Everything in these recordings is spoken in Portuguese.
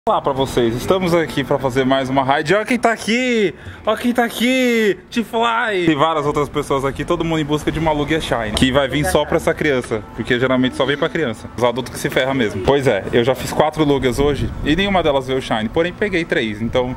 Olá pra vocês, estamos aqui pra fazer mais uma raid. Olha quem tá aqui! Olha quem tá aqui! T-Fly! Tem várias outras pessoas aqui, todo mundo em busca de uma Lugia Shine, que vai vir só pra essa criança, porque geralmente só vem pra criança. Os adultos que se ferram mesmo. Pois é, eu já fiz 4 Lugias hoje e nenhuma delas veio Shine, porém peguei 3, então...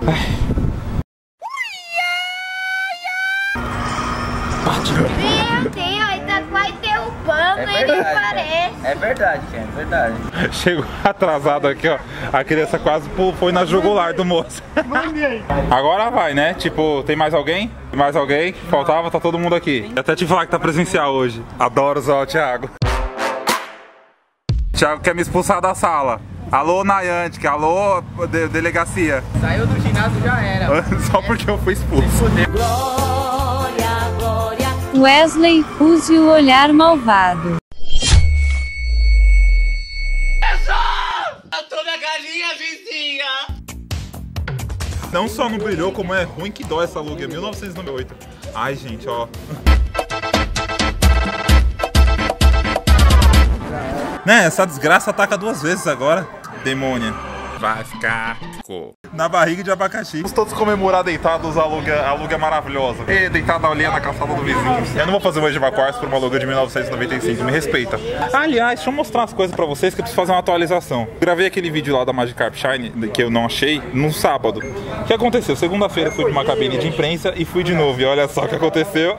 Meu Deus, ainda vai derrubando, ele parece. É verdade, Ken, é verdade. Chegou atrasado aqui, ó. A criança quase foi na jugular do moço. Agora vai, né? Tipo, tem mais alguém? Tem mais alguém? Faltava, tá todo mundo aqui. Até te falar que tá presencial hoje. Adoro usar o Thiago. Thiago quer me expulsar da sala. Alô, Niantic, alô, delegacia. Saiu do ginásio, já era. Só porque eu fui expulso. Wesley, use o olhar malvado. Eu tô na galinha, vizinha! Não só não brilhou, como é ruim que dói essa Lugia, 1998. Ai, gente, ó. Né, essa desgraça ataca 2 vezes agora. Demônia. Vai ficar na barriga de abacaxi. Vamos todos comemorar deitados a Lugia maravilhosa. E deitado ali na calçada do vizinho. Eu não vou fazer o Age of Aquarius por uma Lugia de 1995, me respeita. Aliás, deixa eu mostrar umas coisas pra vocês que eu preciso fazer uma atualização. Gravei aquele vídeo lá da Magikarp Shine, que eu não achei, no sábado. O que aconteceu? Segunda-feira fui pra uma cabine de imprensa e fui de novo. E olha só o que aconteceu.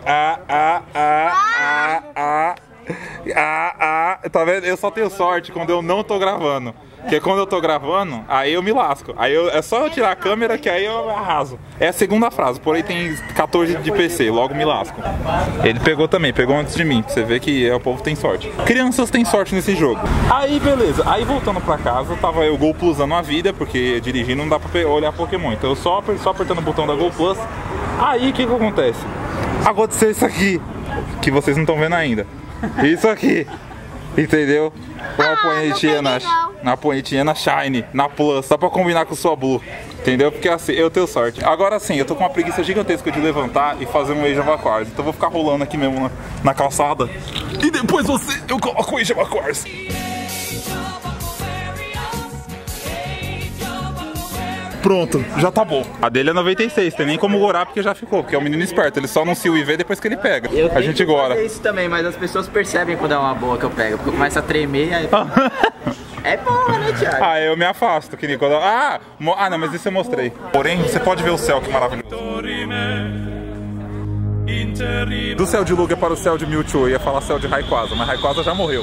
Tá vendo? Eu só tenho sorte quando eu não tô gravando. Porque quando eu tô gravando, aí eu me lasco. É só eu tirar a câmera que aí eu arraso. É a segunda frase, porém tem 14 de PC, logo me lasco. Ele pegou também, pegou antes de mim. Pra você ver que o povo tem sorte. Crianças têm sorte nesse jogo. Aí beleza, aí voltando pra casa, tava eu Go Plusando a vida, porque dirigindo não dá pra olhar Pokémon. Então eu só apertando o botão da Go Plus. Aí o que acontece? Aconteceu isso aqui, que vocês não estão vendo ainda. Isso aqui, entendeu? Uma poetinha na poetinha na Shine, na Plus, só pra combinar com sua Blue, entendeu? Porque assim, eu tenho sorte. Agora sim, eu tô com uma preguiça gigantesca de levantar e fazer um Age of Aquarius. Então eu vou ficar rolando aqui mesmo na calçada. E depois eu coloco o Age of Aquarius. Pronto, já tá bom. A dele é 96, tem nem como gorar porque já ficou, porque é um menino esperto, ele só anuncia o IV depois que ele pega. A gente gora. Isso também, mas as pessoas percebem quando é uma boa que eu pego, porque eu começo a tremer aí. É boa, né, Thiago? Ah, eu me afasto, que nem quando... não, mas isso eu mostrei. Porém, você pode ver o céu, que maravilhoso. Do céu de Lugia para o céu de Mewtwo, eu ia falar céu de Rayquaza, mas Rayquaza já morreu.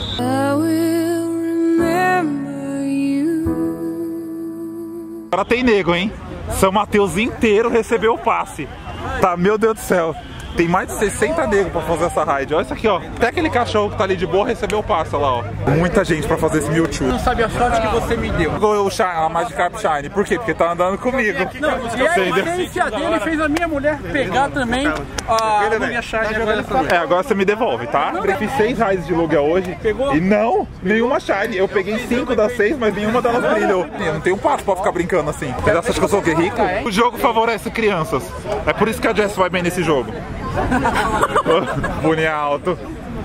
Agora tem nego, hein? São Mateus inteiro recebeu o passe. Tá, meu Deus do céu. Tem mais de 60 negros pra fazer essa raid. Olha isso aqui, ó. Até aquele cachorro que tá ali de boa recebeu o passe, olha lá, ó. Muita gente pra fazer esse Mewtwo. Não sabe a sorte que você me deu. A Magikarp Shine. Por quê? Porque tá andando comigo. Não, e a essência dele fez a minha mulher pegar também a Lugia Shine. Agora você me devolve, tá? Eu fiz 6 raids de Lugia hoje. Pegou? E não, nenhuma Shine. Eu peguei 5 das 6, mas nenhuma delas brilhou. Eu não tenho passo pra ficar brincando assim. Você acha que eu sou o quê, rico? O jogo favorece crianças. É por isso que a Jess vai bem nesse jogo. Bullying alto.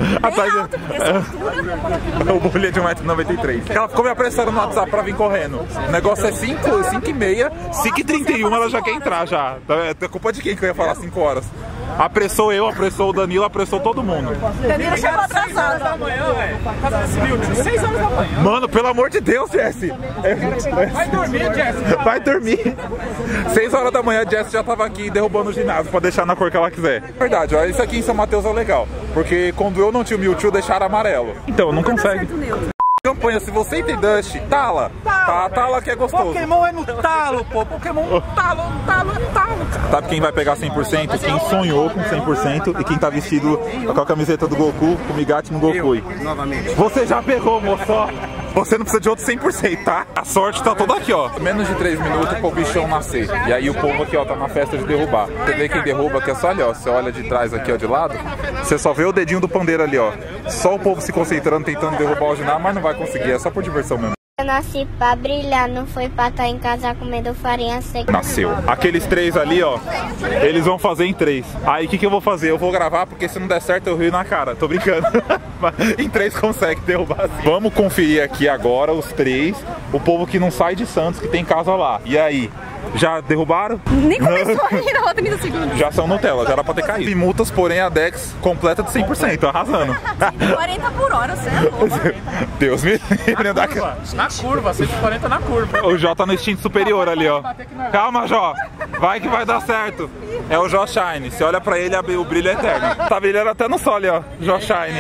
O bullying é de 1,93 m. Ela ficou me apressando no WhatsApp pra vir correndo. O negócio é 5h30, 5h31 ela já quer entrar já. É culpa de quem que eu ia falar 5 horas? Apressou eu, apressou o Danilo, apressou todo mundo. Danilo chegou atrasado. 6 horas da manhã, velho. 6 horas da manhã. Mano, pelo amor de Deus, Jesse. Vai dormir, Jesse. Vai dormir. 6 horas da manhã, a Jess já tava aqui derrubando o ginásio pra deixar na cor que ela quiser. Verdade, ó, isso aqui em São Mateus é legal. Porque quando eu não tinha o Mewtwo, deixaram amarelo. Então, não consegue. Campanha, se você tem Dust, tala. Tala que é gostoso. Pokémon é no talo, pô. Pokémon no talo, é talo, cara. Sabe quem vai pegar 100%? Quem sonhou com 100% e quem tá vestido com a camiseta do Goku, com o Migate no Goku. Novamente. Você já pegou, moço. Você não precisa de outro 100%, tá? A sorte tá toda aqui, ó. Menos de 3 minutos pro bichão nascer. E aí o povo aqui, ó, tá na festa de derrubar. Você vê quem derruba aqui é só ali, ó. Você olha de trás aqui, ó, de lado. Você só vê o dedinho do pandeiro ali, ó. Só o povo se concentrando, tentando derrubar o ginásio, mas não vai conseguir. É só por diversão mesmo. Eu nasci pra brilhar, não foi pra estar em casa comendo farinha seca. Nasceu. Aqueles 3 ali, ó, eles vão fazer em 3. Aí o que eu vou fazer? Eu vou gravar, porque se não der certo eu rio na cara. Tô brincando. Em 3 consegue derrubar assim. Vamos conferir aqui agora os 3. O povo que não sai de Santos, que tem casa lá. E aí? Já derrubaram? Nem começou ainda, ó, 30 segundos. Já são Nutella, já era pra ter caído. E multas, porém a Dex completa de 100%, arrasando. 40 por hora, certo? Deus me livre. Na curva, 140 na curva. O Jó tá no instinto superior ali, ó. Calma, Jó. Vai que vai dar certo. É o Jó Shine. Se olha pra ele, o brilho é eterno. Tá brilhando até no sol ali, ó. Jó Shine.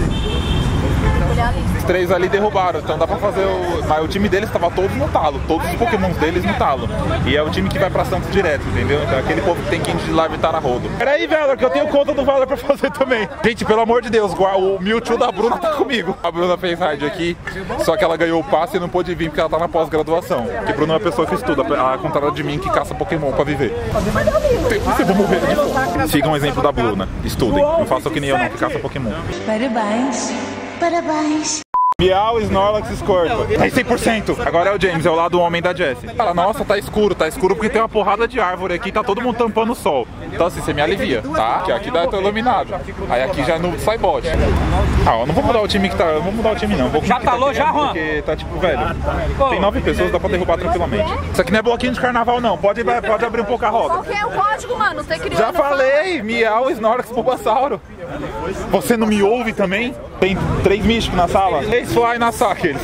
Os 3 ali derrubaram, então dá pra fazer o... Mas o time deles tava todos no talo, todos os pokémons deles no talo. E é o time que vai pra Santos direto, entendeu? Então é aquele povo que tem que ir de live e tá na rodo. Peraí, Valor, que eu tenho conta do Valor pra fazer também. Gente, pelo amor de Deus, o Mewtwo da Bruna tá comigo. A Bruna fez raid aqui, só que ela ganhou o passe e não pôde vir porque ela tá na pós-graduação. Porque Bruna é uma pessoa que estuda, ao contrário de mim que caça pokémon pra viver. Você vai morrer de fome. Sigam o exemplo da Bruna, estudem. Não façam que nem eu não, que caça pokémon. Parabéns. Parabéns. Miau, Snorlax, Squirtle. Tá em 100%. Agora é o James, é o lado homem da Jessie. Fala, nossa, tá escuro porque tem uma porrada de árvore aqui, tá todo mundo tampando o sol. Então assim, você me alivia, tá? Que aqui dá tô iluminado. Aí aqui já no sai bot. Ah, eu não vou mudar o time que tá. Eu vou mudar o time não. Vou Já talou já, Juan? Porque tá tipo, velho. Tem 9 pessoas, dá pra derrubar tranquilamente. Isso aqui não é bloquinho de carnaval, não. Pode abrir um pouco a roda. Qual que é o código, mano? Você criou. Já falei! Miau, Snorlax, Bulbasauro. Você não me ouve também? Tem 3 místicos na sala? 3 fly na sala, aqueles.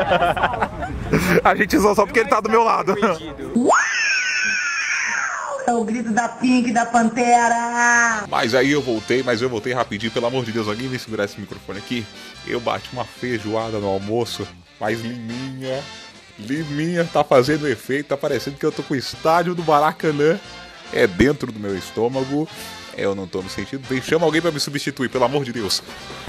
A gente usou só porque ele tá do meu lado. É o grito da Pink, da Pantera. Mas aí eu voltei rapidinho, pelo amor de Deus, alguém vem segurar esse microfone aqui. Eu bati uma feijoada no almoço, mas Liminha tá fazendo efeito, tá parecendo que eu tô com o estádio do Maracanã. É dentro do meu estômago. Eu não tô me sentindo bem. Chama alguém pra me substituir, pelo amor de Deus.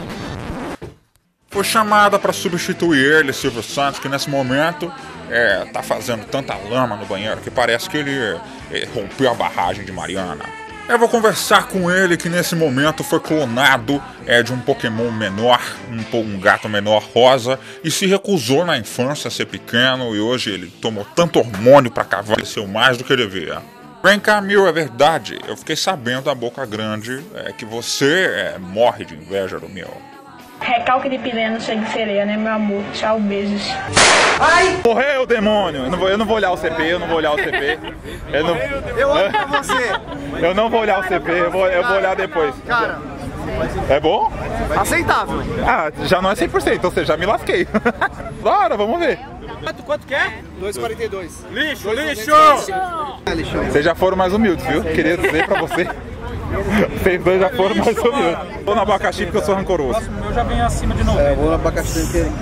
Foi chamada pra substituir ele, Silvio Santos, que nesse momento tá fazendo tanta lama no banheiro que parece que ele rompeu a barragem de Mariana. Eu vou conversar com ele, que nesse momento foi clonado de um Pokémon menor, um gato menor rosa, e se recusou na infância a ser pequeno, e hoje ele tomou tanto hormônio pra cavar, ele cresceu mais do que devia. Vem cá, Mil, é verdade. Eu fiquei sabendo da boca grande que você morre de inveja do Mil. Recalque de piranha no cheio de sereia, né, meu amor? Tchau, beijos. Ai! Morreu, demônio! Eu não vou olhar o CP, eu não olho pra você. Eu não vou olhar o CP, eu vou olhar depois. Cara, é bom? aceitável. Ah, já não é 100%, ou seja, já me lasquei. Bora, vamos ver. Quanto que é? 2,42. Lixo! Vocês já foram mais humildes, viu? Queria dizer pra você. Vocês dois já foram mais humildes. Vou no abacaxi porque eu sou rancoroso. O meu já vem acima de 90. Eu vou no abacaxi inteiro.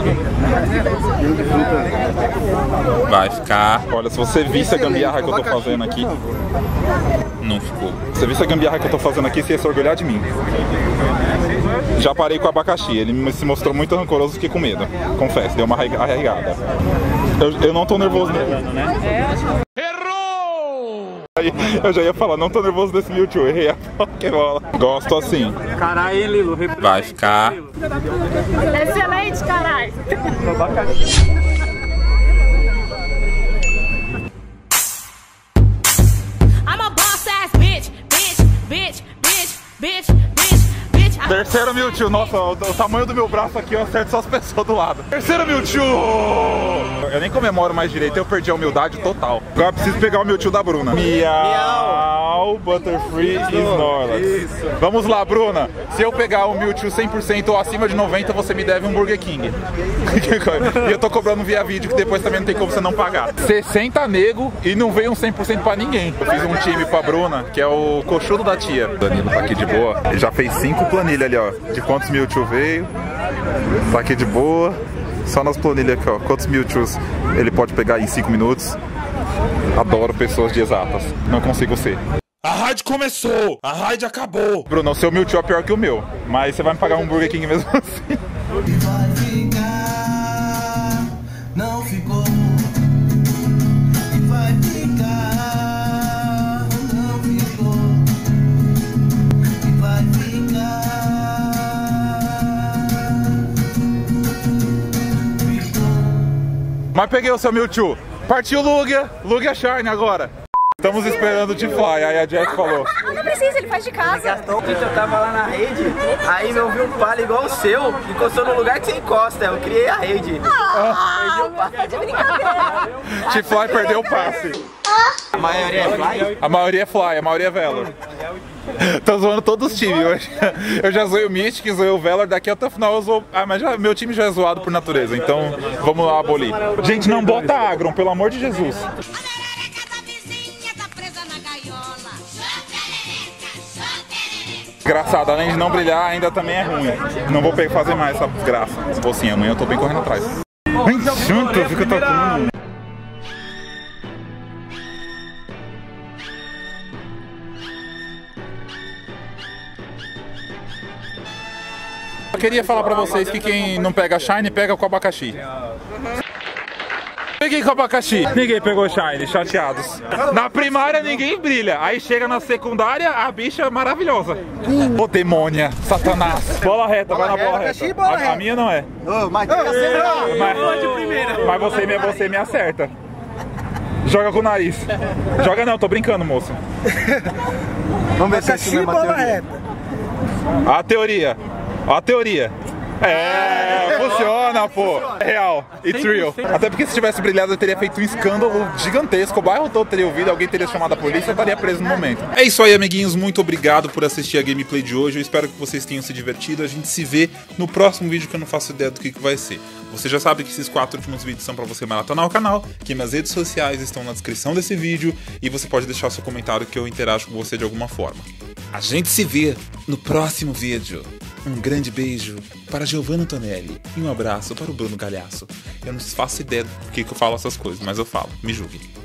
Vai ficar. Olha, se você visse a gambiarra que eu tô fazendo aqui. Não ficou. Se você visse a gambiarra que eu tô fazendo aqui, você ia se orgulhar de mim. Já parei com o abacaxi, ele se mostrou muito rancoroso, fiquei com medo. Confesso, deu uma arraigada. Eu não tô nervoso, né? Errou! Eu já ia falar, não tô nervoso desse Mewtwo, errei a Pokébola. Gosto assim. Caralho, Lilo. Vai ficar. Excelente, caralho. I'm a boss ass bitch. Terceiro Mewtwo, nossa, o tamanho do meu braço aqui eu acerto só as pessoas do lado. Terceiro Mewtwo! Eu nem comemoro mais direito, eu perdi a humildade total. Agora eu preciso pegar o Mewtwo da Bruna. Miau, Butterfree e Snorlax. Vamos lá, Bruna. Se eu pegar o Mewtwo 100% ou acima de 90%, você me deve um Burger King. E eu tô cobrando via vídeo, que depois também não tem como você não pagar. 60 nego e não veio um 100% pra ninguém. Eu fiz um time pra Bruna, que é o cochudo da tia. O Danilo tá aqui de boa. Ele já fez 5 planilhas ali, ó, de quantos Mewtwo veio. Tá aqui de boa. Só nas planilhas aqui, ó, quantos Mewtwo's ele pode pegar em 5 minutos. Adoro pessoas de exatas. Não consigo ser. A raid começou! A raid acabou! Bruno, o seu Mewtwo é pior que o meu, mas você vai me pagar um Burger King mesmo assim. Não ficou. Mas peguei o seu Mewtwo. Partiu Lugia. Lugia Shine agora. Estamos esperando o T-Fly, aí a Jess falou. Não precisa, ele faz de casa. Eu tava lá na rede, aí eu vi um palha igual o seu, encostou no lugar que você encosta, eu criei a rede. Perdi o passe. Tá de brincadeira. T-Fly perdeu o passe. A maioria é Fly? A maioria é Fly, a maioria é Valor. Tô zoando todos os times hoje. Eu já zoei o Mystic, zoei o Valor, daqui até o final eu zoo... Ah, mas meu time já é zoado por natureza, então vamos lá abolir. Gente, não bota Agron, pelo amor de Jesus. Engraçado, além de não brilhar, ainda também é ruim. Não vou fazer mais essa desgraça. Ou sim, amanhã eu tô bem correndo atrás. Vem junto, fica tocando. Eu queria falar pra vocês que quem não pega Shine, pega com abacaxi. Peguei com abacaxi. Ninguém pegou Shine, chateados. Na primária ninguém brilha. Aí chega na secundária, a bicha é maravilhosa. Ô demônia, Satanás. Bola reta, vai na bola reta. A minha não é. Mas você me acerta. Joga com o nariz. Joga não, tô brincando, moça. Vamos ver se é isso mesmo a teoria. A teoria. Ó a teoria. Funciona, pô. É real. It's real. Até porque se tivesse brilhado eu teria feito um escândalo gigantesco. O bairro todo teria ouvido, alguém teria chamado a polícia e eu estaria preso no momento. É isso aí, amiguinhos. Muito obrigado por assistir a gameplay de hoje. Eu espero que vocês tenham se divertido. A gente se vê no próximo vídeo que eu não faço ideia do que vai ser. Você já sabe que esses 4 últimos vídeos são pra você maratonar o canal, que minhas redes sociais estão na descrição desse vídeo e você pode deixar seu comentário que eu interajo com você de alguma forma. A gente se vê no próximo vídeo. Um grande beijo para Giovanna Tonelli e um abraço para o Bruno Galhaço. Eu não faço ideia do que eu falo essas coisas, mas eu falo. Me julgue.